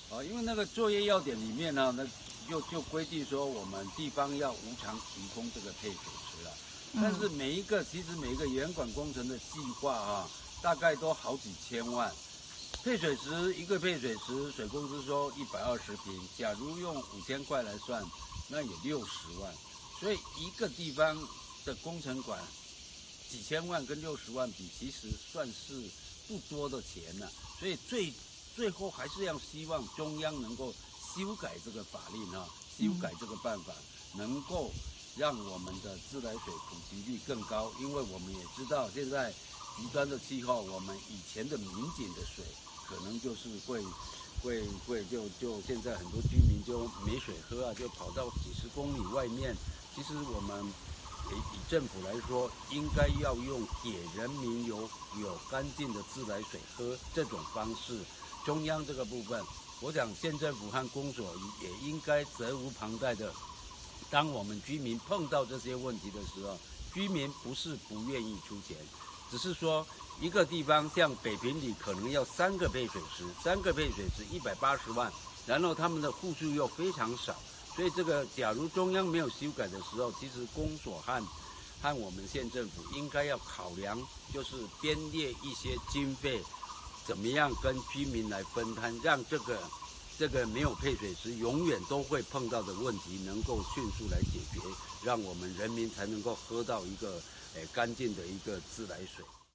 因为那个作业要点里面呢，就规定说我们地方要无偿提供这个配水池了。但是其实每一个园管工程的计划大概都好几千万。配水池一个配水池，水公司说120平，假如用5000块来算，那也60万。所以一个地方的工程款几千万跟60万比，其实算是不多的钱了。所以最后还是要希望中央能够修改这个法令修改这个办法，能够让我们的自来水普及率更高。因为我们也知道现在极端的气候，我们以前的民井的水可能就是就现在很多居民就没水喝就跑到几十公里外面。其实我们以政府来说，应该要用给人民有干净的自来水喝这种方式。中央这个部分，我想县政府和公所也应该责无旁贷的。当我们居民碰到这些问题的时候，居民不是不愿意出钱，只是说一个地方像北平里可能要3个配水池，3个配水池180万，然后他们的户数又非常少。所以这个假如中央没有修改的时候，其实公所和我们县政府应该要考量，就是编列一些经费，怎么样跟居民来分摊，让这个没有配水池永远都会碰到的问题能够迅速来解决，让我们人民才能够喝到一个干净的一个自来水。